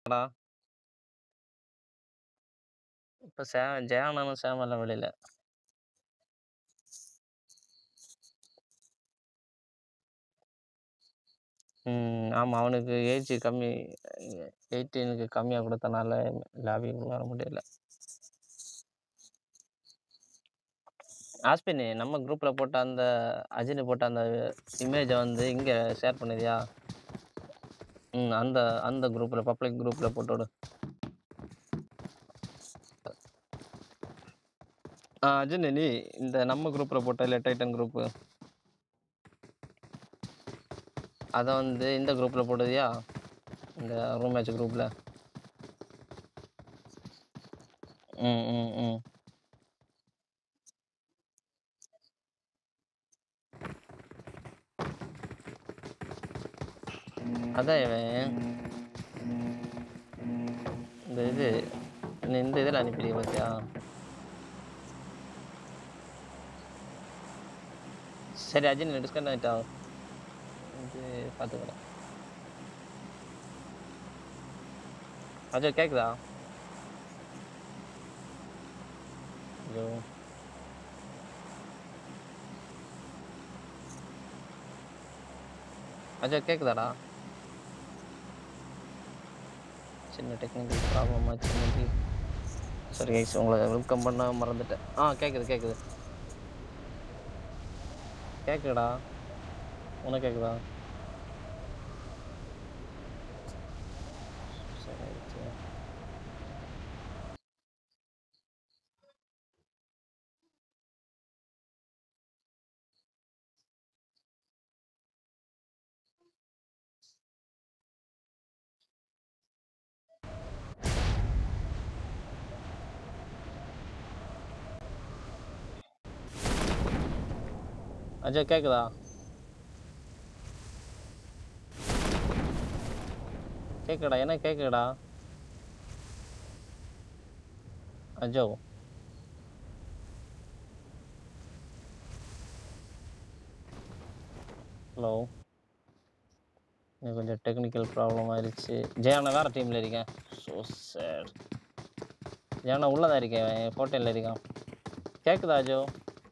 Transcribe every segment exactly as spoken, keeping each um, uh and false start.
வெளிலடா. இப்ப சே ஜெயா அண்ணனும் சேமும் எல்லாம் வெளில. ம். ஆமா. அவனுக்கு ஏஜ் கம்மி. பதினெட்டுக்கு கம்மியா குடுத்தனால லாபிக்குள்ள வர முடியல. ஆஸ்பின் நம்ம குரூப்ல போட்ட அந்த அஜினி போட்ட அந்த இமேஜ வந்து இங்க ஷேர் பண்ணுதியா? ம். அந்த அந்த குரூப்ல பப்ளிக் குரூப்ல போட்டு விடு. ஆ அஜினி நீ இந்த நம்ம குரூப்ல போட்டல்ல டைட்டன் குரூப். அத வந்து இந்த குரூப்ல போடுதியா? இந்த ரூம் மேட்ச் குரூப்ல. ம், ம், ம். அதான் இவன். இந்த இது நீ இந்த இதுல அனுப்பிருக்க பாத்தியா? சரி அஜினி டிஸ்கனெக்ட் ஆகு. இது பாத்துக்கறேன். அஜய் கேக்குதா? ஹலோ. அஜய் கேக்குதாடா? சின்ன டெக்னிக்கல் ப்ராப்ளம் ஆச்சு இன்னைக்கு. சரி கைஸ் உங்களை வெல்கம் பண்ண மறந்துட்டேன். ஆ கேக்குது கேக்குது. கேக்குடா. உனக்கு கேக்குதா? சரி சரி. அஜய் கேக்குதா? கேக்குடா என்ன கேக்குடா? அஜோ. ஹலோ. கொஞ்சம் டெக்னிக்கல் ப்ராப்ளம் ஆயிடுச்சு. ஜெயானா வேற டீம்ல இருக்கேன். So sad. ஜெயானா உள்ளதான் இருக்கேன். ஃபோர்டீன்ல இருக்கான். கேக்குதா அஜோ?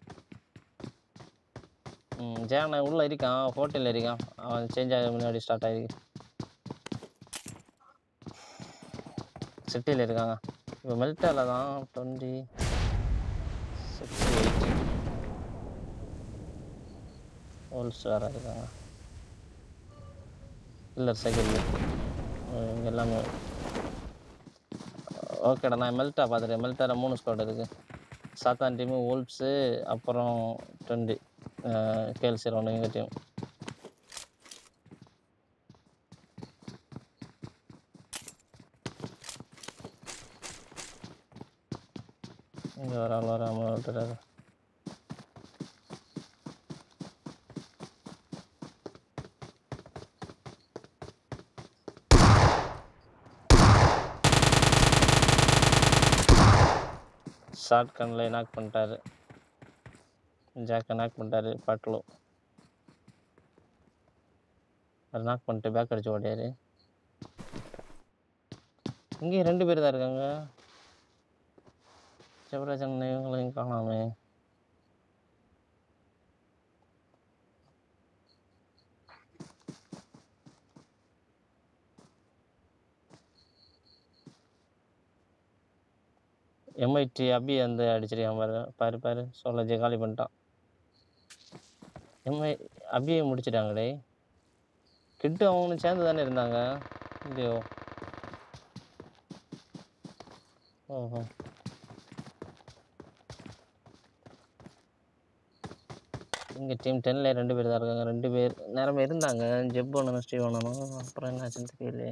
ம் ஜெயானா உள்ள இருக்கான். ஃபோர்டீன்ல இருக்கான். அவன் சேஞ்ச் ஆக முன்னாடி ஸ்டார்ட் ஆயிருக்கு. சிட்டியில் இருக்காங்க. இப்போ மெல்டாவில் தான் டுவெண்ட்டி சிக்ஸ் எயிட் ஹோல்ஸ் வேறு இருக்காங்க. இல்லை செகண்ட் இங்கே எல்லாமே ஓகேடா. நான் மெல்ட்டா பார்த்துட்டேன். மெல்ட்டாவில் மூணு ஸ்குவாட் இருக்குது. சாத்தான் டீமு ஓல்ப்ஸு அப்புறம் டுவெண்ட்டி கேஎல்சி ஒன்று எங்கள் டீம். இங்கே வர ஆள் வராமல் விட்டுறாரு. ஷார்ட் கன்னில் நாக் பண்ணிட்டாரு. ஜாக்கை நாக் பண்ணிட்டாரு. பாட்டிலோ அது நாக் பண்ணிட்டு பேக் அடிச்சு ஓடியாரு. இங்கேயும் ரெண்டு பேர் தான் இருக்காங்க. சிவராஜன் இவங்களையும் காணாமே. எம்ஐடி அபி வந்து அடிச்சிருக்கான் பாரு பாரு பாரு சோலஜி காலி பண்ணிட்டான். எம்ஐ அபியை முடிச்சிட்டாங்களே. கிட்டு அவனு சேர்ந்து தானே இருந்தாங்க. இல்லையோ? ஓஹோ. இங்கே டீம் டென்னில் ரெண்டு பேர் தான் இருக்காங்க. ரெண்டு பேர் நேரமே இருந்தாங்க. ஜெப் ஒன்று ஸ்டீவ் ஒன்றும் அப்புறம் என்ன ஆச்சுன்னு தெரியலையே.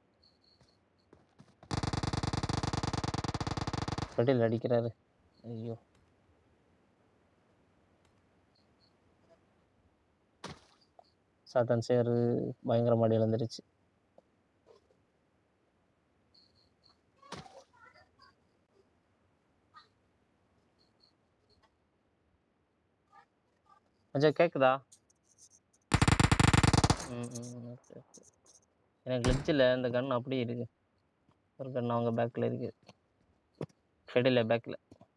பெட்டில் அடிக்கிறாரு. ஐயோ. சாத்தான் சேரு பயங்கரமாக இழந்துருச்சு. அஜய் கேக்குதா? ம் ம் ஓகே ஓகே. எனக்கு கிளிச்சில் இந்த கன் அப்படியே இருக்கு. ஒரு கன் அவங்க பேக்கில் இருக்கு. ஷெடில் பேக்கில்.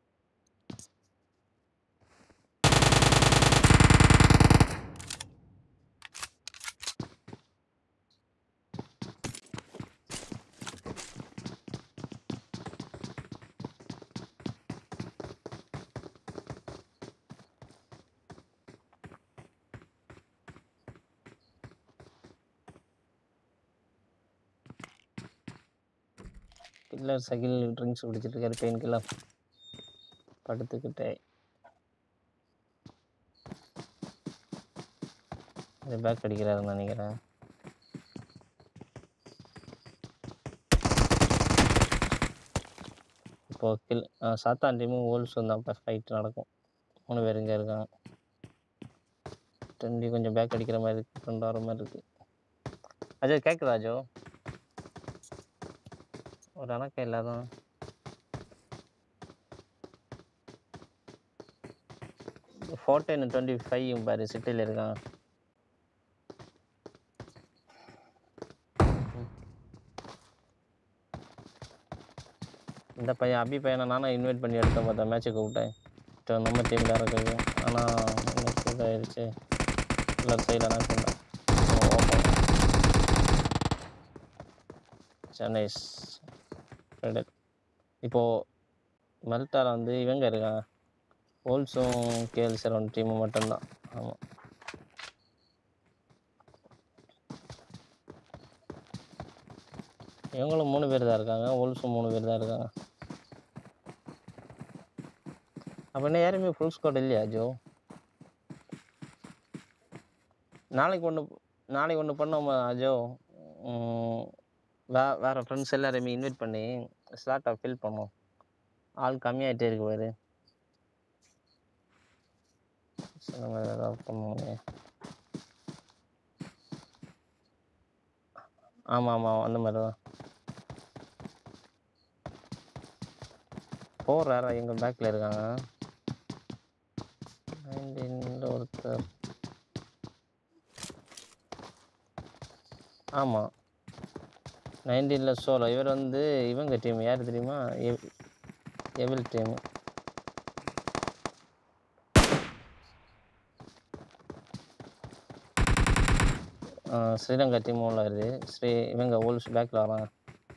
கில்லர் சகில் ட்ரிங்க்ஸ் குடிச்சிட்டு இருக்காரு. பெயின் கில்லர் படுத்துக்கிட்டே. இது பேக் அடிக்கிறாருன்னு நினைக்கிறேன். இப்போ கில் சாத்தான் டீமும் ஓல்ஸும் தான் இப்போ ஃபைட் நடக்கும். மூணு பேர் இங்கே இருக்காங்க. தம்பி கொஞ்சம் பேக் அடிக்கிற மாதிரி இருக்கு. ஃப்ரெண்ட் வர மாதிரி இருக்கு. அஜோ கேட்குதா அஜோ? ஒரு அணக்கம் இல்லாதான் ஃபோர்டீன் டுவெண்ட்டி ஃபைவ் பாரு சிட்டியில் இருக்காங்க. இந்த பையன் அபி பையனை நானும் இன்வைட் பண்ணி எடுத்தேன் பார்த்தேன். மேட்சுக்கு விட்டேன் நம்ம டீமில் இருக்குது. ஆனால் இன்னைக்கு இதாகிடுச்சு. எல்லாரும் சைடில் நான் சொன்னேன். சென்னை ரெடல் இப்போது மெல்டாவில் வந்து இவங்க இருக்காங்க. ஓல்ஸும் கேஎல் செவன் டீமும் மட்டும்தான். ஆமாம், இவங்களும் மூணு பேர் தான் இருக்காங்க. ஓல்ஸும் மூணு பேர் தான் இருக்காங்க. அப்போ என்ன யாருமே ஃபுல் ஸ்குவாட் இல்லையா ஜோ? நாளைக்கு ஒன்று நாளைக்கு ஒன்று பண்ணோம் அஜோ. வே வேறு ஃப்ரெண்ட்ஸ் எல்லாருமே இன்வைட் பண்ணி ஸ்லாட்டை ஃபில் பண்ணோம். ஆள் கம்மியாகிட்டே இருக்கு பாரு. ஏதாவது பண்ணுவோமே. ஆமாம் ஆமாம் அந்த மாதிரி தான். ஃபோர் வேறு எங்கள் பேக்கில் இருக்காங்க. நைன்டீனில் ஒருத்தர். ஆமாம், நைன்டீனில் சோலோ. இவர் வந்து இவங்க டீம் யார் தெரியுமா? எவில் டீமு. ஸ்ரீலங்கா டீமும் உள்ள வருது. ஸ்ரீ இவங்க ஓல்ஸ் பேக்கில் வராங்க.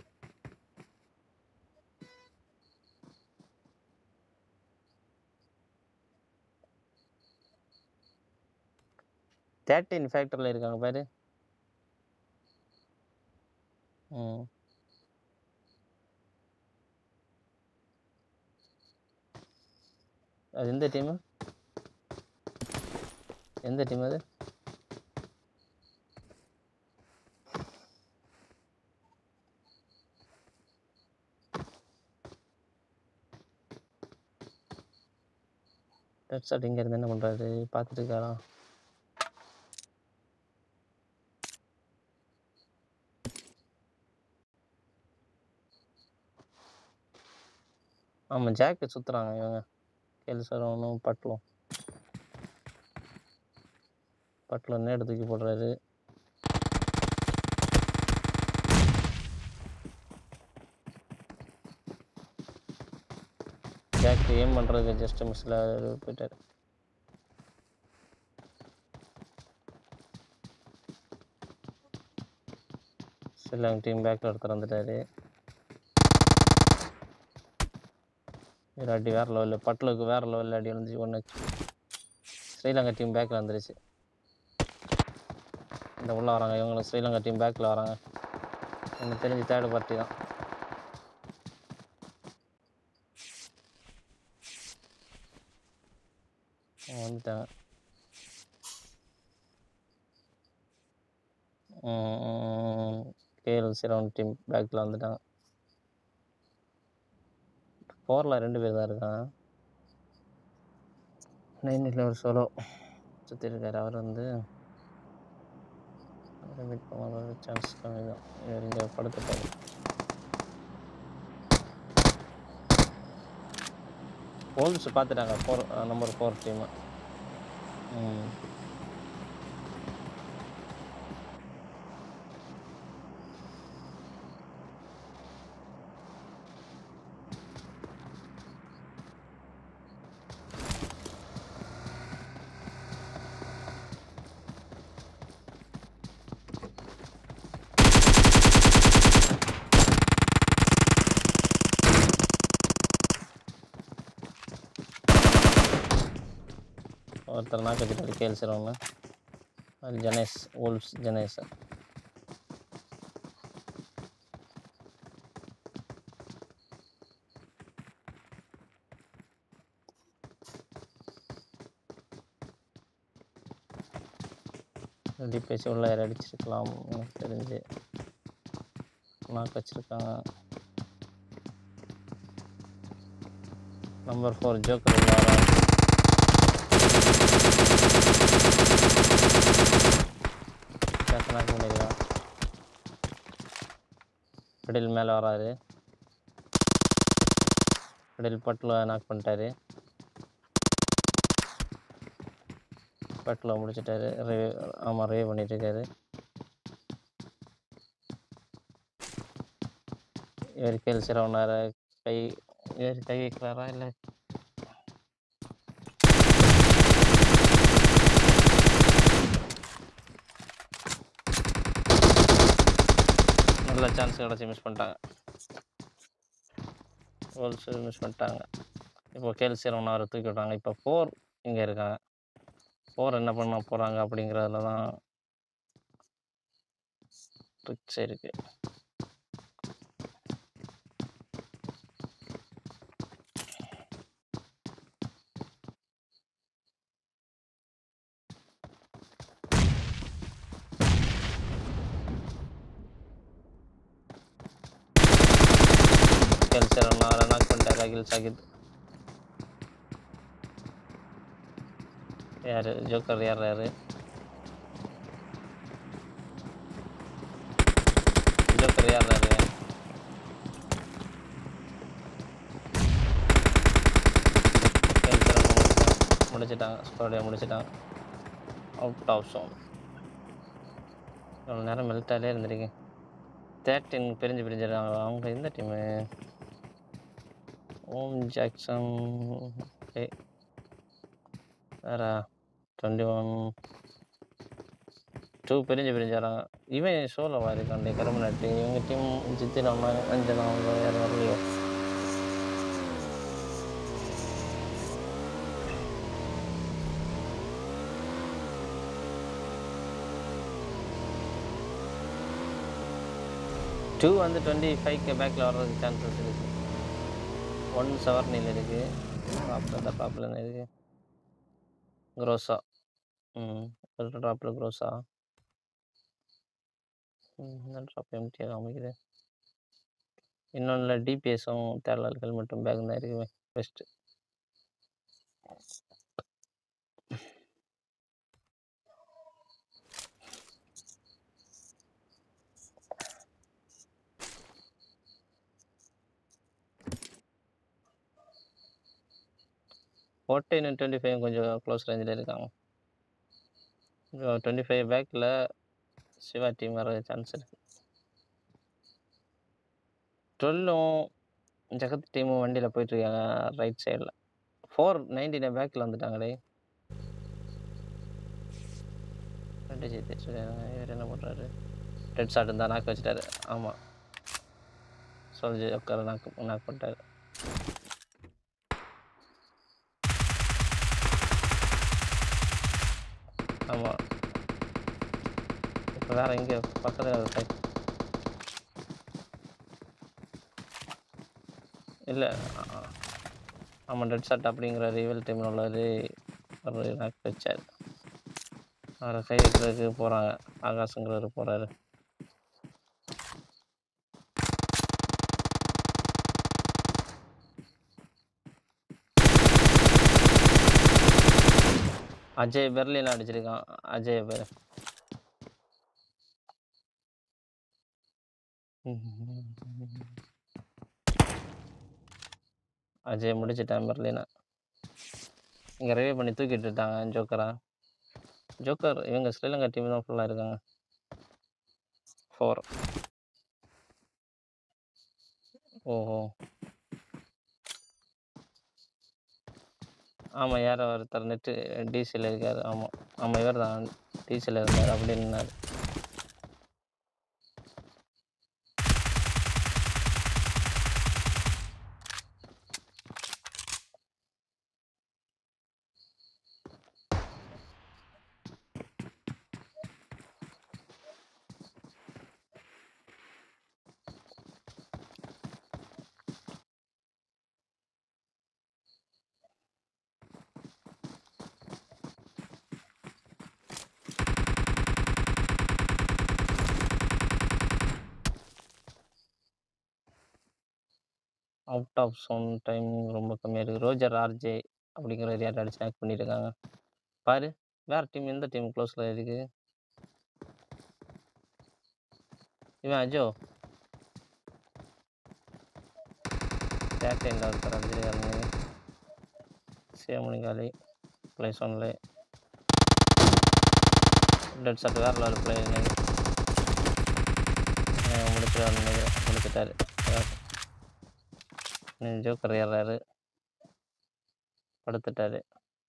தேர்ட்டின் ஃபேக்டரியில் இருக்காங்க பாரு. ம் அது எந்த டீமு? எந்த டீம் அது? ரெட் ஷாட் இங்கே இருந்து என்ன பண்ணுறாரு? பார்த்துட்டு இருக்காரா? ஆமாம், ஜாக்கு சுற்றுறாங்க இவங்க. கேள்வி சரவணும் பட்லும் பட்டில் நேடு தூக்கி போடுறாரு. ஜாக்கு ஏம் பண்ணுறதுக்கு ஜஸ்ட் மிஸ்ஸில் போயிட்டார். ஸ்ரீலங்கா டீம் பேக்கில் ஒருத்தர் வந்துட்டார். வேறு அடி வேறு லெவலில். பட்டலுக்கு வேறு லெவலில் அடி வந்துச்சு. ஒன்று ஸ்ரீலங்கா டீம் பேக்கில் வந்துருச்சு. இந்த உள்ளே வராங்க இவங்களும். ஸ்ரீலங்கா டீம் பேக்கில் வராங்க. எனக்கு தெரிஞ்சு தேர்டு பார்ட்டி தான். வந்துட்டாங்க. கேஎல் செவன் டீம் பேக்கில் வந்துட்டாங்க. ஃபோரில் ரெண்டு பேர் தான் இருக்காங்க. நைனில் ஒரு சோலோ சுற்றி இருக்கார். அவர் வந்து மீட் பண்ண சான்ஸ் கம்மி தான். இவர் இங்கே படுத்துட்டார். ஓல்ஸ் பார்த்துட்டாங்க. Four number four team. ம் ஒருத்தர் நாக்கு வச்சுட்டாரு கேள்சிறவங்க. அது ஜனேஷ் wolves ஜனேஷ். டிபிஎஸ் உள்ள யார் அடிச்சிருக்கலாம் எனக்கு தெரிஞ்சு. நாக்கு வச்சிருக்காங்க. நம்பர் ஃபோர் ஜோக்கர் உள்ள வராரு. நாக்கு பண்ணிக்கலாம். மிடில் மேலே வராரு. மிடில் பட்டில் நாக் பண்ணிட்டாரு. பட்டில் முடிச்சிட்டாரு. ரே ஆமாம் ரே பண்ணிட்டு இருக்காரு. இவர் கேள் சிறவனார கை இவர் கை வைக்கிறாரா இல்லை நல்ல சான்ஸ் கிடச்சி மிஸ் பண்ணிட்டாங்க. wolves மிஸ் பண்ணிட்டாங்க. இப்போ கேள் சிறவனார தூக்கி விட்டாங்க. இப்போ ஃபோர் இங்கே இருக்காங்க. ஃபோர் என்ன பண்ண போகிறாங்க அப்படிங்கிறதுல தான் ட்ரிக்ஸ் இருக்குது. கேள் சிறவனார நாக் பண்ணிட்டாரு அகில் சாகித். யார் ஜோக்கர் யார் யார் ஜோக்கர் யார் யார் கேள் சிறவங்க முடிச்சிட்டாங்க. ஸ்கோடியை முடிச்சிட்டாங்க. Out of zone. இவ்வளோ நேரம் மெல்ட்டாலே இருந்திருக்கேன். தேர்ட்டின் பிரிஞ்சு பிரிஞ்சிருக்காங்க. அவங்க எந்த டீமு? ஓம் ஜாக்சன். ஓகே வேறா டுவெண்ட்டி ஒன் டூ பிரிஞ்சு பிரிஞ்சு வராங்க. இவன் சோலோவா இருக்காண்டே கருமநாட்டி. இவங்க டீம் ஜித்தின் அம்மா அஞ்சனா அவங்க யாரும் வரலையோ. டூ வந்து டுவெண்ட்டி ஃபைவ்க்கு பேக்கில் வர்றதுக்கு சான்சஸ் இருக்குது. ஒன் செவர்னில் இருக்குது. டாப்பில் தான் டாப்பில் என்ன இருக்குது க்ரோஸா. ம் ஒரு ட்ராப்பில் க்ரோஸா. ம் இந்த ட்ராப் எம்டியாக அமைக்குது. இன்னொன்றில் டிபிஎஸும் தேடலால் ஹெல்மெட்டும் பேக் தான் இருக்குது பெஸ்ட்டு. ஃபோர்டீன் டுவெண்ட்டி ஃபைவ் கொஞ்சம் க்ளோஸ் ரேஞ்சில் இருக்காங்க. டுவெண்ட்டி ஃபைவ் பேக்கில் சிவா டீம் வர சான்ஸ் இருக்குது. டுவெல்லும் ஜெகத் டீமும் வண்டியில் போயிட்டுருக்காங்க ரைட் சைடில். ஃபோர் நைன்டீன் பேக்கில் வந்துட்டாங்களே. ரெண்டு ஜெயிச்சிருக்காங்க. இவர் என்ன பண்ணுறாரு? ரெட் ஷாட் இருந்தால் நாக்கு வச்சுட்டாரு. ஆமாம் சொல்லி உட்கார நாக்கு நாக்கு பண்ணிட்டாரு. ஆமாம் இப்போ வேறு இங்கே பக்கத்தில் ஃபைட் இல்லை. ஆமாம் ரெட் ஷாட் அப்படிங்கிற ரிவல் டீமில் உள்ளவர் ஒரு நாக்கு வச்சார். அவரை கை வைக்கிறதுக்கு போகிறாங்க. ஆகாசுங்கிறவர் போகிறாரு. அஜய் பெர்லின் அடிச்சிருக்கான். அஜய் பேர் அஜய் முடிச்சிட்டான் பெர்லினா. இங்கே ரிவே பண்ணி தூக்கிட்டு இருக்காங்க ஜோக்கரா. ஜோக்கர் இவங்க ஸ்ரீலங்கா டீம் தான் ஃபுல்லாக இருக்காங்க. ஃபோர். ஓஹோ ஆமாம் யாரோ ஒருத்தர் நெட்டு டிசியில் இருக்கார். ஆமாம் ஆமாம் இவர் தான் டிசியில் இருந்தார் அப்படின்னாரு. அவுட் ஆஃப் சோன் டைம் ரொம்ப கம்மியாக இருக்குது. ரோஜர் ஆர்ஜே அப்படிங்கிற யார் அடிச்சு ஆக்ட் பண்ணியிருக்காங்க பாரு. வேற டீம் எந்த டீம் க்ளோஸில் இருக்கு? இவன் அஜோ கேப்டனில் ஒருத்தர் அடிச்சிருக்காரு. சேமணிகாலி ப்ளஸ் ஒன்ல டெட் ஷாட் வேறு லெவல் பிளே முடிச்சுட்டாரு முடிச்சுட்டாரு ஜோக்கர் ஏறாரு படுத்துட்டாரு.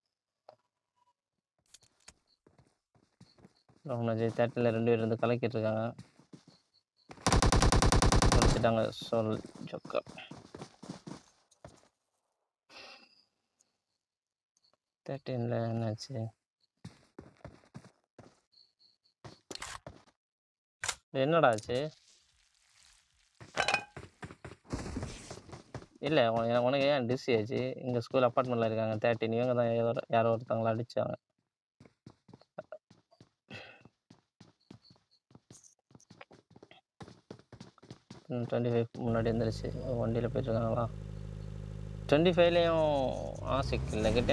ஜெய் தேட்டரில் ரெண்டு பேர் இருந்து கலக்கிட்டு இருக்காங்க. முடிச்சுட்டாங்க சோல் ஜோக்கர். தேர்ட்டீனில் என்னாச்சு? என்னடா ஆச்சு? இல்லை உனக்கு ஏன் டிஸ் ஆச்சு? எங்கள் ஸ்கூல் அப்பார்ட்மெண்ட்டில் இருக்காங்க தேர்ட்டின். இவங்க தான் ஏதோ யாரோ ஒருத்தவங்களை அடித்தாங்க. டுவெண்ட்டி ஃபைவ் முன்னாடி இருந்துருச்சு. வண்டியில் போயிட்டுருக்காங்களா? டுவெண்ட்டி ஃபைவ்லேயும் ஆசிக் இல்லை கிட்டே.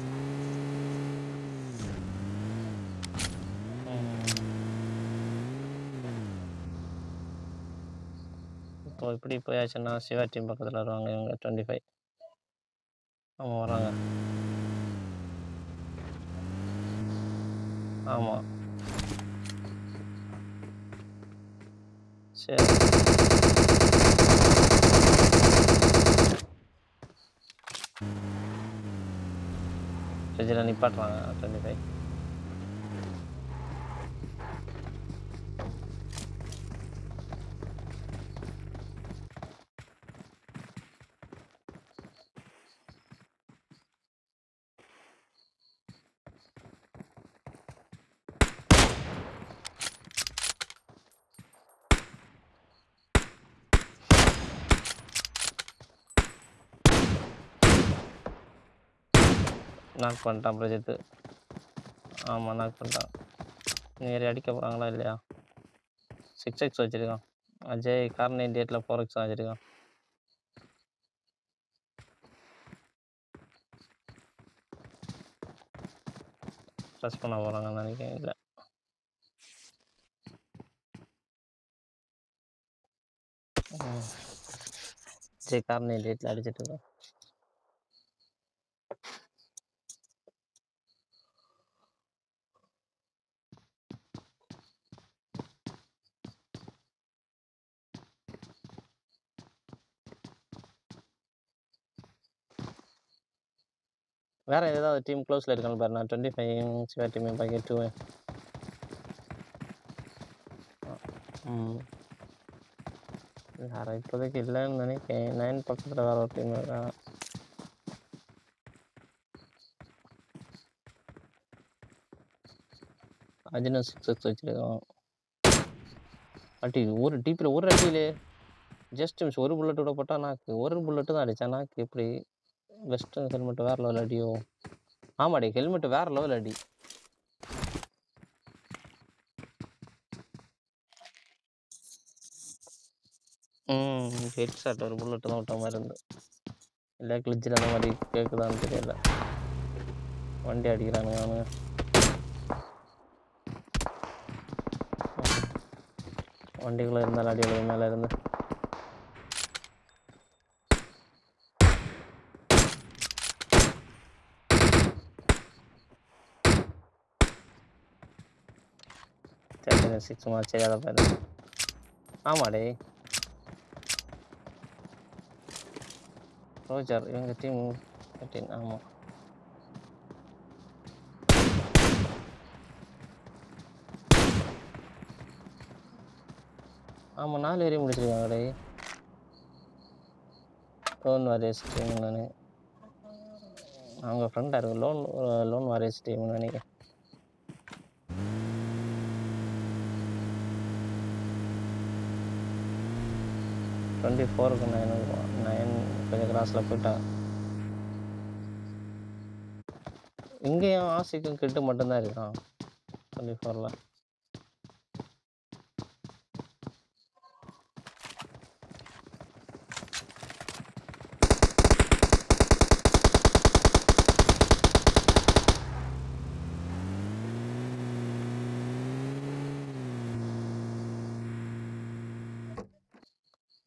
இப்போ இப்படி போயாச்சுன்னா சிவா டீம் பக்கத்தில் வருவாங்க இவங்க. டுவெண்ட்டி ஃபைவ் ஆமாம் வராங்க. ஆமாம் சரி. ஃப்ரிட்ஜில் நிப்பாட்டுறாங்க டுவெண்ட்டி ஃபைவ். நாக் பண்ணிட்டான் பிரஜித்து. ஆமாம் நாக் பண்ணிட்டான். நேரே அடிக்க போகிறாங்களா இல்லையா? சிக்ஸ் எக்ஸ் வச்சுருக்கான் அஜய். கார் நைன்டி எயிட்டில் ஃபோர் எக்ஸ் வச்சுருக்கான். ப்ரெஸ் பண்ண போகிறாங்கன்னு நினைக்கிறேன். இல்லை அஜய் கார் நைன்டி எயிட்டில் அடிச்சிட்டு இருக்கான். வேறு ஏதாவது டீம் க்ளோஸில் இருக்கான்னு பாரு. நான் twenty five Siva team pocket two. ம் வேறு இப்போதைக்கு இல்லைன்னு நினைக்கிறேன். நைன் பக்கத்தில் வேறு ஒரு டீம் இருக்காங்க. அஜினா சிக்ஸ் எக்ஸ் வச்சுருக்கான். அடி ஒரு டீப்பில் ஒரு அடியிலே ஜஸ்ட் மிஸ். ஒரு புல்லட் விட போட்டால் நாக்கு. ஒரு புல்லட்டு தான் அடித்தான் நாக்கு. எப்படி வெஸ்டர்ன் ஹெல்மெட் வேறு லெவல் அடியோ? ஆமாடி ஹெல்மெட் வேறு லெவல் அடி. ம் ஹெட் ஷாட் ஒரு புல்லட்டு தான் விட்ட மாதிரி இருந்து. இல்லை கிளிச்சில் அந்த மாதிரி கேட்குதான்னு தெரியல. வண்டி அடிக்கிறானுங்க அவனுங்க. வண்டிக்குள்ளே இருந்தாலும் அடி எழுது மேலே இருந்து. தேர்ட்டி சிக்ஸ் மாதிரி சரியாத பேர். ஆமாடே ரோஜர் இவங்க டீம் தேர்ட்டின். ஆமாம் ஆமாம் நாலு வரையும் முடிச்சிருக்காங்கடே. லோன் வாரியர்ஸ் டீம் நான். அவங்க ஃப்ரெண்டாக இருக்கும். லோன் லோன் வாரியர்ஸ் டீம் நினைக்கிறேன். டுவெண்ட்டி ஃபோருக்கு நைன் நைன் கொஞ்சம் கிராஸில் போயிட்டான். இங்கேயும் ஆசிக்கும் கிட்ட மட்டும்தான் இருக்கான் டுவெண்ட்டி ஃபோரில்.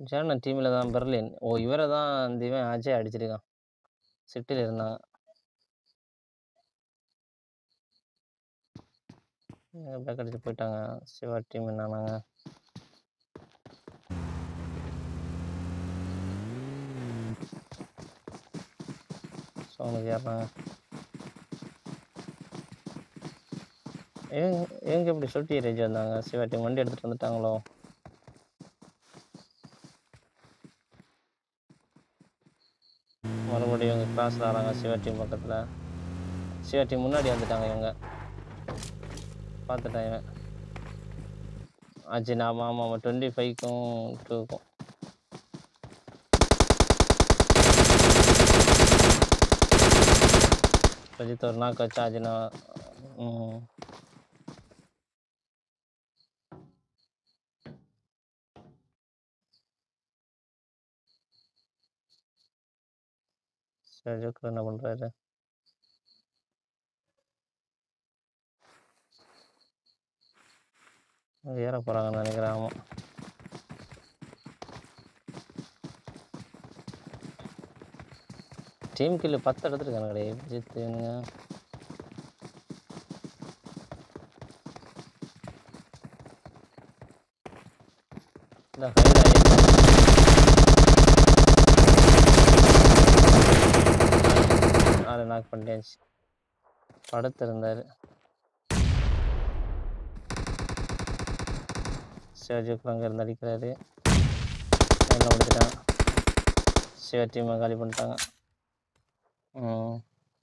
ஜேர்னல் டீமில் தான் பெர்லின். ஓ இவரை தான் இந்த இவன் அஜய் அடிச்சிருக்கான். சிட்டியில் இருந்தாங்க. பேக் அடிச்சு போயிட்டாங்க. சிவா டீம் என்னானாங்க? சவுண்டுக்கு ஏறாங்க. இவங்க இவங்க எப்படி சுட்டி ரேஜ் வந்தாங்க? சிவா டீம் வண்டி எடுத்துகிட்டு வந்துட்டாங்களோ? மறுபடியும் இவங்க கிராஸில் வராங்க. சிவா டீம் பக்கத்தில். சிவா டீம் முன்னாடி வந்துட்டாங்க இவங்க. பார்த்துட்டேன் இவன் அஜய். ஆமாம் ஆமாம் ஆமாம் டுவெண்ட்டி ஃபைவ்க்கும் டூக்கும் ரஜித் ஒரு நாக்கு வச்சா அஜினா. ம் சரி ஜோக்கர் என்ன பண்ணுறாரு? ஏற போகிறாங்கன்னு நினைக்கிறேன். ஆமாம் டீம் கில்லு பத்து எடுத்துருக்காங்க கிடையாது ஜித்துங்க. இந்த அதை நாக் பண்ணியாச்சு. படுத்திருந்தார். சிவாஜிக்கு அங்கே இருந்து அடிக்கிறாரு. லைனில் முடிச்சுட்டாங்க. சிவா டீமை காலி பண்ணிட்டாங்க. ம்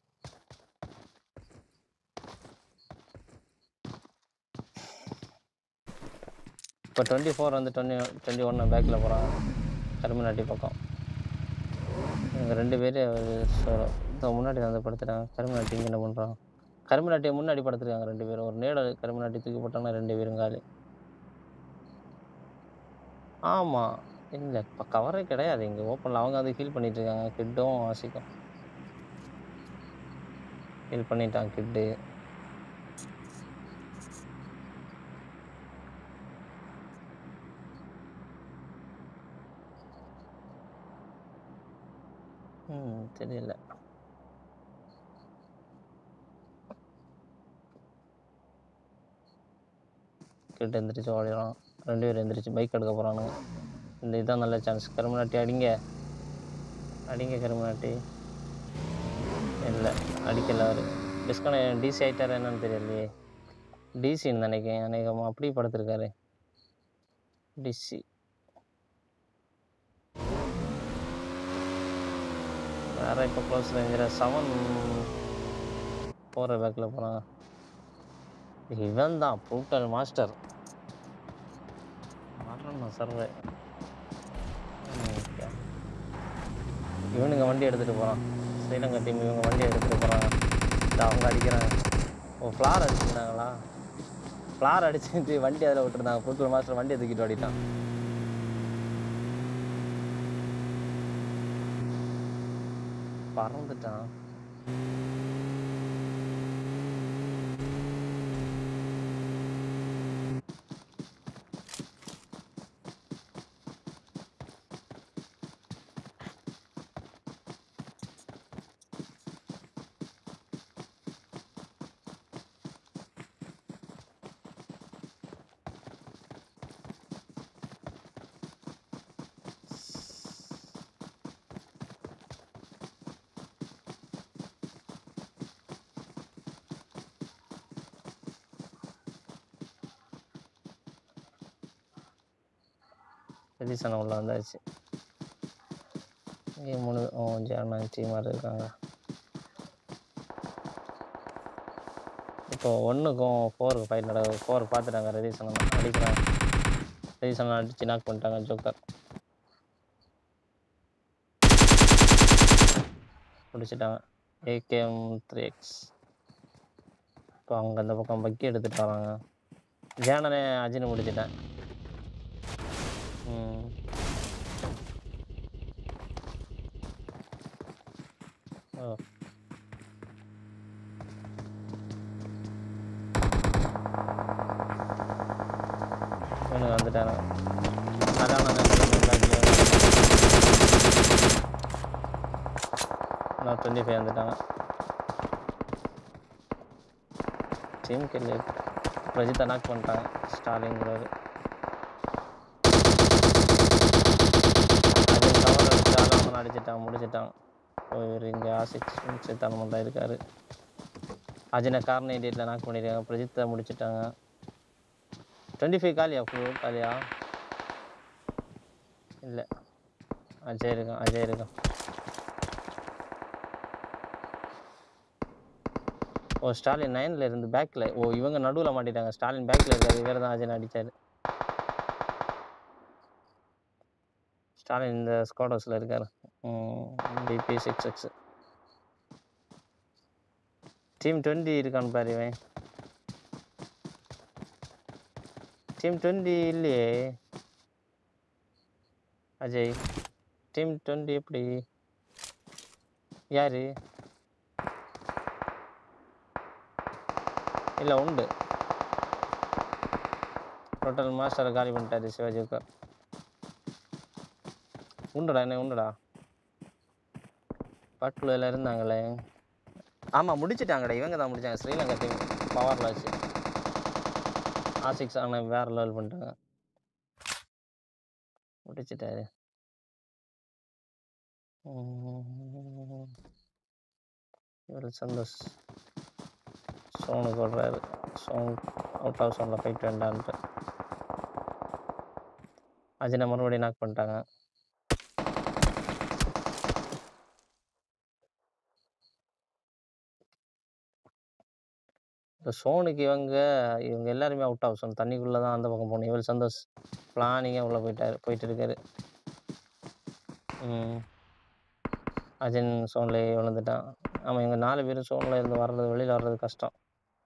இப்போ டுவெண்ட்டி ஃபோர் வந்து டுவெண்ட்டி டுவெண்ட்டி ஒன்று பேக்கில் போகிறாங்க. கருமநாட்டி பக்கம். இவங்க ரெண்டு பேர் இந்த முன்னாடி வந்து படுத்துட்டாங்க. கருமநாட்டி இங்கே என்ன பண்ணுறாங்க? கருமநாட்டியை முன்னாடி படுத்துருக்காங்க ரெண்டு பேரும். ஒரு நேட கருமநாட்டி தூக்கி போட்டாங்கன்னா ரெண்டு பேரும் காலி. ஆமாம் இல்லை இப்போ கவரே கிடையாது இங்கே ஓப்பனில். அவங்க வந்து ஹீல் பண்ணிட்டு இருக்காங்க. கிட்டும் ஆசிக்கும் ஹீல் பண்ணிட்டாங்க. கிட்டு ம் தெரியல. கிட்ட எந்திரிச்சு ஓடிடும். ரெண்டு பேரும் எந்திரிச்சு பைக் எடுக்க போகிறானுங்க. இந்த இதுதான் நல்ல சான்ஸ். கருமநாட்டி அடிங்க அடிங்க கருமநாட்டி. இல்லை அடிக்கல. அவர் டிஸ்கன டிசி ஆகிட்டார் என்னன்னு தெரியலையே. டிசின்னு நினைக்கிறேன். அநேகமாக அப்படி படுத்துருக்காரு டிசி. வேற இப்போ க்ளோஸ் ரேஞ்சில் செவன் போகிற பேக்கில் போகிறாங்க. இவன் தான் ப்ரூட்டல் மாஸ்டர். வரணும் சர்வே. இவனுங்க வண்டி எடுத்துகிட்டு போகிறான். ஸ்ரீலங்கா டீம் இவங்க வண்டி எடுத்துகிட்டு போகிறாங்க. இல்லை அவங்க அடிக்கிறாங்க. ஓ ஃப்ளார் அடிச்சுருந்தாங்களா? ஃப்ளார் அடிச்சுட்டு வண்டி அதில் விட்டுருந்தாங்க. ப்ரூட்டல் மாஸ்டர் வண்டியை தூக்கிட்டு ஓடிட்டான். பறந்துட்டான். எடிசன் உள்ள வந்தாச்சு. இங்கே மூணு ஜேர்மன் டீமாக இருக்காங்க. இப்போ ஒன்றுக்கும் ஃபோருக்கு ஃபைட் நடக்குது. ஃபோர் பார்த்துட்டாங்க. ரெடிசன் அடிக்கிறாங்க. ரெடிசன் அடித்து நாக் பண்ணிட்டாங்க ஜோக்கர். பிடிச்சிட்டாங்க. AKM three X. இப்போ அவங்க அந்த பக்கம் பக்கி எடுத்துகிட்டு வராங்க. ஜேர்னனே அஜின்னு முடிச்சிட்டேன். ம் ஓ இவனுக்கு வந்துட்டாங்க. அதான் நாங்கள் டுவெண்ட்டி ஃபைவ் வந்துட்டாங்க. டீம் கில்லு பிரஜித்தை நாக் பண்ணிட்டாங்க. ஸ்டாலிங்கிறவர் அஜன் கவர் அடிச்சாலும் அவன் அடிச்சிட்டான், முடிச்சிட்டான். இவர் இங்கே ஆசிக்ஸ் முடிச்சுத்தானமாக தான் இருக்காரு. அஜனை கார்னர் எயிட்டில் நாக் பண்ணியிருக்காங்க. பிரஜித்தை முடிச்சிட்டாங்க. டுவெண்ட்டி ஃபைவ் காலியா? ஃபுல் காலியா? இல்லை, அஜய் இருக்கான், அஜய் இருக்கான். ஓ, ஸ்டாலின் நைனில் இருந்து பேக்கில். ஓ, இவங்க நடுவில் மாட்டிட்டாங்க. ஸ்டாலின் பேக்கில் இருக்காது. இவர் தான் அஜயன் அடித்தார். ஸ்டாலின் இந்த ஸ்குவாட் ஹவுஸில் இருக்கார். PP six X team twenty இருக்கான்னு பாரு. இவன் டீம் டுவெண்ட்டி இல்லையே அஜய். டீம் டுவெண்ட்டி எப்படி? யாரு? இல்லை, உண்டு. டோட்டல் மாஸ்டரை காலி பண்ணிட்டாரு சிவாஜிக்கு. உண்டுடா, என்ன உண்டுடா. பட்டுல இருந்தாங்களே. ஆமாம், முடிச்சிட்டாங்கடா. இவங்க தான் முடிச்சாங்க. ஸ்ரீலங்கா டீம் பவரில் வச்சு ஆசிக்ஸ் ஆனால் வேறு லெவல் பண்ணிட்டாங்க. முடிச்சிட்டாரு. இவர் சந்தோஷ் சோனுக்கு விடுறாரு. சோன் அவுட் ஆஃப் சோனில் ஃபைட் வேண்டான்ட்டு அஜினை மறுபடியும் நாக் பண்ணிட்டாங்க. இந்த சோனுக்கு இவங்க இவங்க எல்லாருமே அவுட் ஆஃப் சோன். தண்ணிக்குள்ளே தான் அந்த பக்கம் போகணும். இவர் சந்தோஷ் பிளானிங்காக உள்ளே போயிட்டார் போயிட்டு இருக்காரு. ம் அஜின் சோன்லேயே விழுந்துட்டான். ஆமாம், இவங்க நாலு பேரும் சோனில் இருந்து வர்றது, வெளியில் வர்றது கஷ்டம்.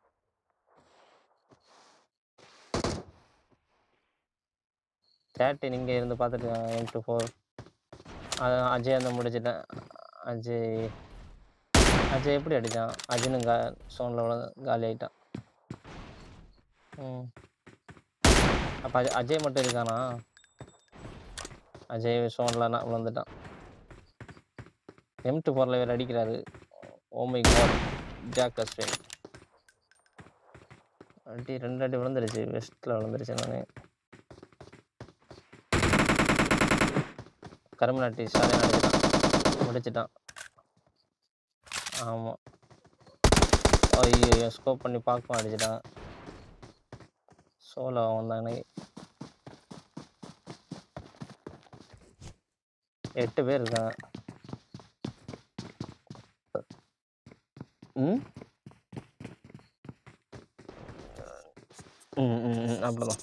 தேர்ட்டின் இங்கே இருந்து பார்த்துட்டு எம் டூ ஃபோர் அஜய் அந்த முடிச்சிட்டேன். அஜய் அஜய் எப்படி அடித்தான்? அஜினும் கா சோனில் விழ காலி ஆகிட்டான். ம் அப்போ அஜய் அஜய் மட்டும் இருக்கானா? அஜய் சோனில் நான் விழுந்துட்டான். எம் டூ ஃபோரில் வேறு அடிக்கிறாரு. ஓமை காட் ஜாக் அஸ்வின் அடி ரெண்டு அடி விழுந்துருச்சு. வெஸ்ட்டில் விழுந்துருச்சு. நானே கருமநாட்டி ஸ்டாலின் அடிச்சிட்டான், முடிச்சிட்டான். ஆமாம், ஐயோ ஸ்கோப் பண்ணி பார்க்க அடிச்சிட்டான். சோலோ வந்தான் எனக்கு. எட்டு பேர் இருக்காங்க. ம் ம் ம் அப்படிதான்.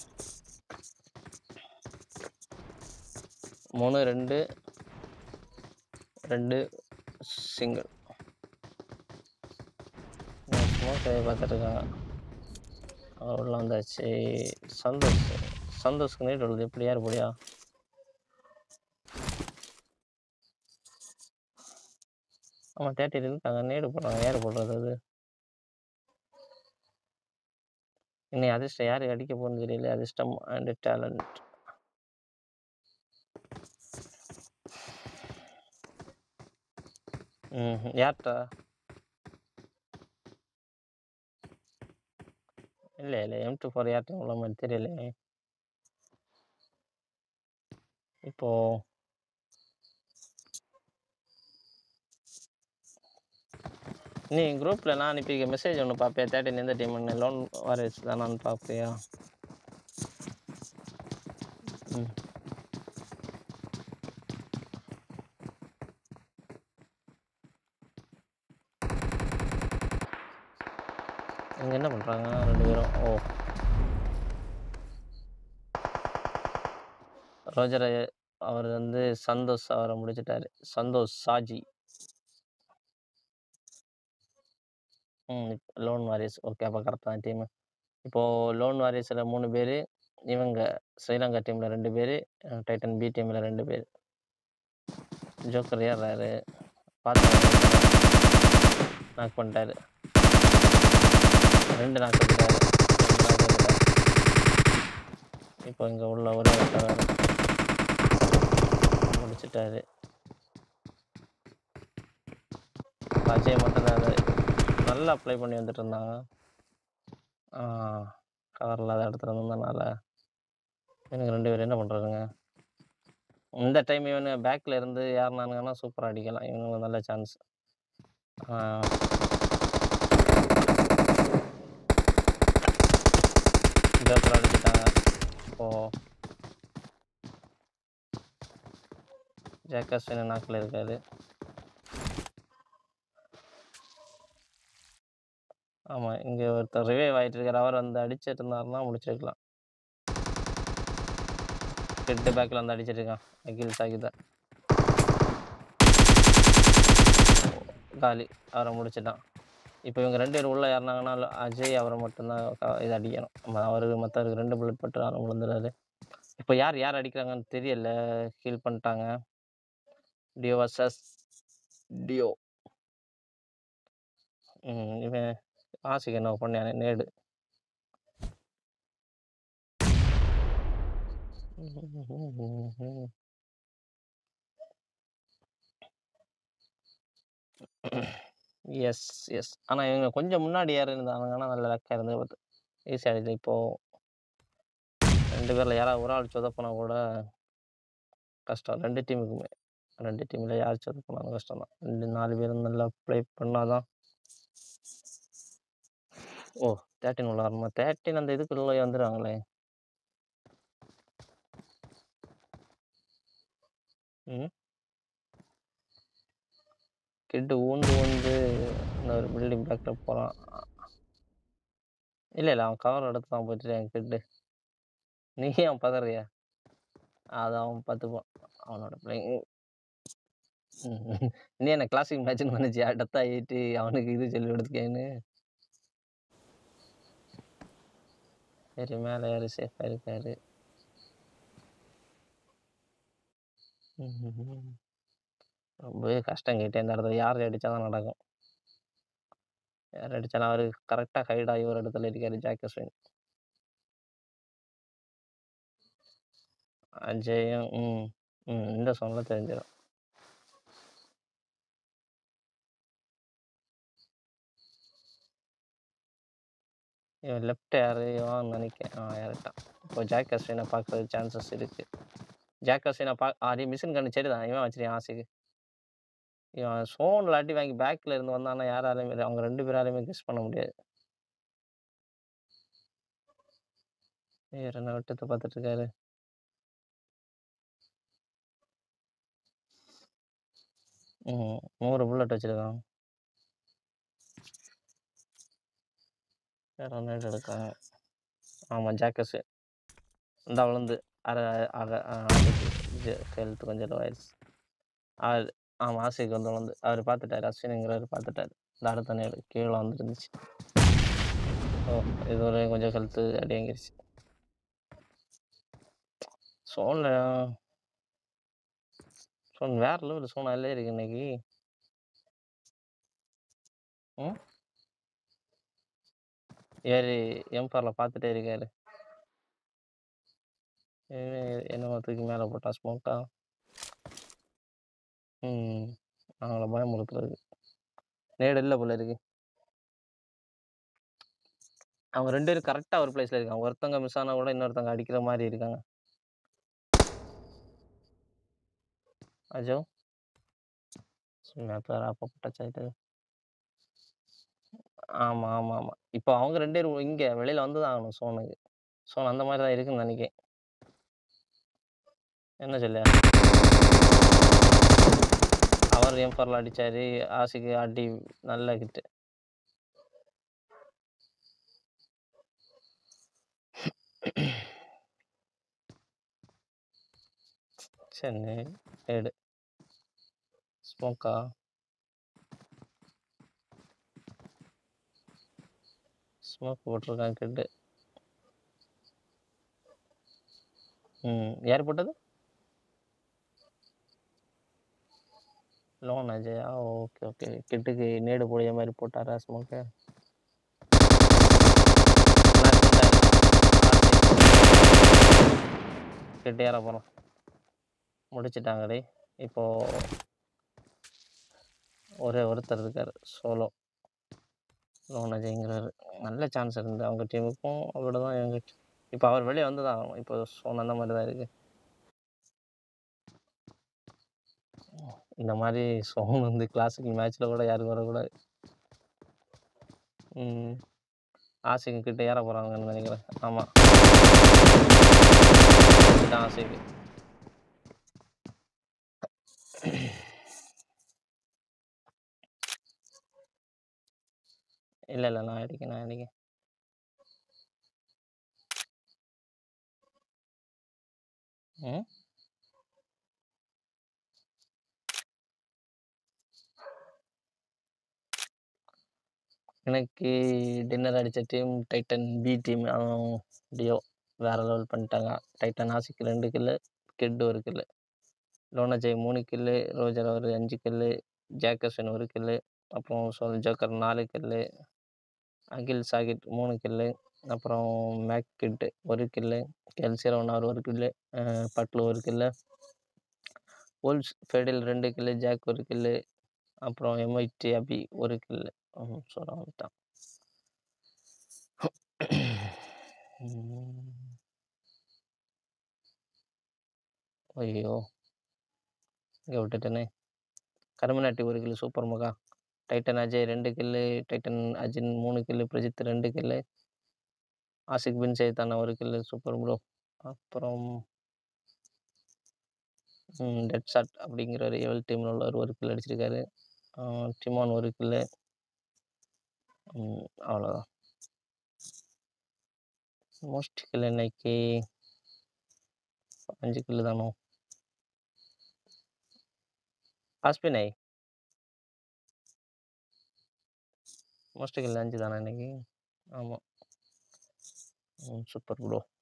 மூணு ரெண்டு ரெண்டு சிங்கிள் பார்த்துட்டு இருக்காங்க. உள்ள வந்தாச்சு. சந்தோஷ் சந்தோஷ்க்கு நேட் உள்ளது. எப்படி யார் போடியா? ஆமாம், தேர்ட்டியில் இருக்காங்க. நேடு போடுறாங்க. யார் போடுறது அது? இன்னைக்கு அதிர்ஷ்டம் யார் அடிக்க போகணும்னு தெரியல. அதிர்ஷ்டம் அண்ட் டேலண்ட். ம் யார்கிட்ட? இல்லை இல்லை எம் டூ ஃபோர் யார்கிட்ட உள்ள மாதிரி தெரியல. இப்போ நீ குரூப்பில் நான் அனுப்பி மெசேஜ் ஒன்று பார்ப்பியா? தேர்ட்டின் எந்த டீம்னு லோன் வாரிஸ் தானான்னு பார்ப்பியா? ம் இங்கே என்ன பண்ணுறாங்க ரெண்டு பேரும்? ஓ, ரோஜர் அவர் வந்து சந்தோஷ் அவரை முடிச்சிட்டாரு. சந்தோஷ் சாஜி. ம் லோன் வாரிஸ். ஓகே, அப்போ கரெக்ட் தான் டீமு. இப்போது லோன் வாரிஸில் மூணு பேர், இவங்க ஸ்ரீலங்கா டீமில் ரெண்டு பேர், டைட்டன் பி டீமில் ரெண்டு பேர். ஜோக்கர் ஏறாரு. பார்த்து நாக் பண்ணிட்டாரு. ரெண்டு நாக் பண்ணிட்டாரு. இப்போ இங்கே உள்ள ஒரே ஒருத்தர் முடிச்சிட்டாரு. அஜய் மட்டும் தான் நல்லா அப்ளை பண்ணி வந்துட்டு இருந்தாங்க. கவர் இல்லாத இடத்துல இருந்ததுனால எனக்கு ரெண்டு பேர் என்ன பண்ணுறதுங்க. இந்த டைம் இவனு பேக்கில் இருந்து ஏறினானுங்கன்னா சூப்பராக அடிக்கலாம். இவனுக்கு நல்ல சான்ஸ். ஜோக்கர் அடிச்சுட்டாங்க. இப்போது ஜேக்கர்ஸ் நாக்கில் இருக்காரு. ஆமாம், இங்கே ஒருத்தர் ரிவைவ் ஆகிட்டு இருக்கார். அவர் வந்து அடிச்சிட்டு இருந்தாருன்னா முடிச்சிருக்கலாம். கெட்டு பேக்கில் வந்து அடிச்சிட்டு இருக்கான் அகில் சாகிதா. காலி, அவரை முடிச்சிட்டான். இப்போ இவங்க ரெண்டு பேர் உள்ளே ஏறினாங்கன்னா அஜய் அவரை மட்டும்தான் இது அடிக்கணும். அவருக்கு மற்றவருக்கு ரெண்டு புல்லட் பட்டு அவரை விழுந்துடாரு. இப்போ யார் யார் அடிக்கிறாங்கன்னு தெரியல. ஹீல் பண்ணிட்டாங்க. Duo versus duo. ம் இவன் ஆசிக்கு என்ன பண்ணானே நேடு. எஸ் எஸ் ஆனால் இவங்க கொஞ்சம் முன்னாடி யார் இருந்தாங்கன்னா நல்ல லக்காக இருந்து பார்த்து ஈஸியாக அடிச்சு. இப்போது ரெண்டு பேரில் யாராவது ஒரு ஆள் சொதப்பினா கூட கஷ்டம். ரெண்டு டீமுக்குமே ரெண்டு டீமில் யார் சொதப்பினாலும் கஷ்டம் தான். ரெண்டு நாலு பேரும் நல்லா ப்ளே பண்ணாதான். ஓ தேர்ட்டின் உள்ள வரணுமா? தேர்ட்டின் அந்த இதுக்குள்ளே வந்துடுவாங்களே. ம் கிட்டு ஊந்து வந்து இந்த ஒரு பில்டிங் பேக்கில் போகிறான். இல்லை இல்லை அவன் கவர் எடுத்து தான் போயிட்டு என் கிட்டு. நீ அவன் பதறியா? அதை அவன் பார்த்துப்பான். அவனோட பிள்ளைங்க நீ என்ன கிளாசிக் மேட்ச்னு நினைச்சியா? டெத் ஆகிட்டு அவனுக்கு இது சொல்லி கொடுத்துக்கேன்னு. சரி, மேலே யாரு சேஃபாக இருக்காரு. ரொம்பவே கஷ்டம் கேட்டு இந்த இடத்துல யார் அடித்தா தான் நடக்கும். யார் அடித்தாலும் அவர் கரெக்டாக ஹைடாகி ஒரு இடத்துல இருக்காரு. ஜாக்கர்ஸ் அஜயும் ம் ம் இந்த சொன்ன தெரிஞ்சிடும். இவன் லெஃப்ட் யாரையும் நினைக்கிறேன். ஆ யார்ட்டான். இப்போ ஜாக்கர்ஸ் வேணா பார்க்குறது சான்சஸ் இருக்குது. ஜாக்கர்ஸ் வேணா பா அதே மிஷின் கண்ணு சரி தான். இவன் வச்சிருக்கேன் ஆசைக்கு. இவன் சோனில் அடி வாங்கி பேக்கில் இருந்து வந்தான்னா யாராலையுமே அவங்க ரெண்டு பேராலையுமே கெஸ் பண்ண முடியாது. வேறு என்ன விட்டத்தை பார்த்துட்டு இருக்காரு. ம் நூறு புல்லட் வச்சுருக்கான். வேறு ஒன்று எடுக்காங்க. ஆமாம் ஜாக்கர்ஸு இந்த விழுந்து அரை அரை ஹெல்த் கொஞ்சம் லோவாயிடுச்சு. அது ஆமாம் ஆசைக்கு வந்து விழுந்து அவர் பார்த்துட்டாரு. அஸ்வினுங்கிறவர் பார்த்துட்டாரு. இந்த அடுத்த நேரம் கீழே வந்துருந்துச்சு. ஓ இது ஒரு கொஞ்சம் ஹெல்த்து அடியாங்கிருச்சு. சோனில் சோன் வேறு லெவல் சோனாலே இருக்கு இன்னைக்கு. ம் ஏறி எம்ஃபாரில் பார்த்துட்டே இருக்காரு. என்னமோ தூக்கி மேலே போட்டா ஸ்மோக்கா. ம் அவங்கள பயமுறுத்துறது. நேடு இல்லை போல இருக்கு. அவங்க ரெண்டு பேரும் கரெக்டாக ஒரு பிளேஸில் இருக்காங்க. ஒருத்தவங்க மிஸ் ஆனால் கூட இன்னொருத்தவங்க அடிக்கிற மாதிரி இருக்காங்க. அஜோ மேப்பர் அப்போ டச் ஆகிட்டு. ஆமாம் ஆமாம் ஆமாம் இப்போ அவங்க ரெண்டு பேரும் இங்கே வெளியில் வந்து தான் ஆகணும் சோனுக்கு. சோன் அந்த மாதிரி தான் இருக்குன்னு நினைக்கிறேன். என்ன சொல்ல அவர் எம்ஃபாரில் அடித்தார். ஆசிக்கு அடி நல்ல கிட்டு. சரி ஏடு ஸ்மோக்கா ஸ்மோக் போட்டிருக்கான் கிட்டு. ம் யார் போட்டது? லோன் அஜயா. ஓகே ஓகே கிட்டுக்கு நேடு போடிய மாதிரி போட்டாரா ஸ்மோக்கு. கிட்ட ஏற போகிறோம். முடிச்சிட்டாங்கடே. இப்போது ஒரே ஒருத்தர் இருக்காரு. சோலோ. லோன் அஜய்ங்கிறவரு. நல்ல சான்ஸ் இருந்து அவங்க டீமுக்கும் அவ்வளோதான் எங்க டீ இப்ப அவர் வெளிய வந்து தான் ஆகணும். இப்போ சோன் அந்த மாரி தான் இருக்கு. இந்த மாரி சோன் வந்து கிளாசிக் மேட்ச்ல கூட யாரும் வரக்கூடாது. ம். ஆசிக்கு கிட்ட ஏற போறாங்கன்னு நெனைக்கிறேன். ஆமா. வந்துட்டான் ஆசிக்கு. இல்ல, இல்ல. நான் அடிக்கேன், நான் அடிக்கேன். ம். இன்னைக்கு டின்னர் அடிச்ச டீம் டைட்டன் பி டீம். அவன் டியோ வேற லெவல் பண்ணிட்டாங்க. டைட்டன் ஆசிக்கு ரெண்டு கில்லு, கிட் ஒரு கில்லு. லோன் அஜய் மூணு கில்லு, ரோஜர் ஒரு அஞ்சு கில்லு, ஜேக்கர்சன் ஒரு கில்லு, அப்புறம் சோல் ஜோக்கர் நாலு கில்லு, அகில் சாகிட் மூணு கில்லு, அப்புறம் மேக் கிட் ஒரு கில்லு, எல்சிரோனார் ஒரு கில்லு, அ பட்லு ஒரு கில்லு, வோல்ஸ் ஃபெடில் ரெண்டு கில்லு, ஜாக் ஒரு கில்லு, அப்புறம் எம்ஐடி அபி ஒரு கில்லு. ம் சொல்ல வந்துட்டான். ம். ஐயோ! இங்க விட்டுட்டேனே. கருமநாட்டி ஒரு கில்லு சூப்பர் மகா. டைட்டன் அஜய் ரெண்டு கில்லு, டைட்டன் அஜின் மூணு கில்லு, பிரஜித் ரெண்டு கில்லு, ஆசிக் பின் சைத்தானா ஒரு கில்லு சூப்பர் ப்ரோ. அப்புறம் ம் டெட் ஷாட் அப்படிங்கிறவரு எவல் டீம்ல உள்ளவர் ஒரு கில் அடிச்சிருக்காரு. அ டிமான் ஒரு கில்லு. ம் அவ்வளோதான். மோஸ்ட் கில் இன்னைக்கு அஞ்சு கில்லு தானோ? ஆஸ்பினை மோஸ்ட் கில் அஞ்சு தானா இன்னைக்கு? ஆமா. ம் சூப்பர் ப்ரோ.